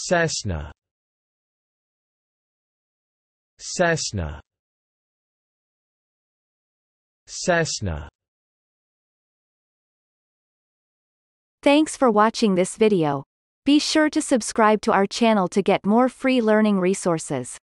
cessna, cessna, cessna. Thanks for watching this video. Be sure to subscribe to our channel to get more free learning resources.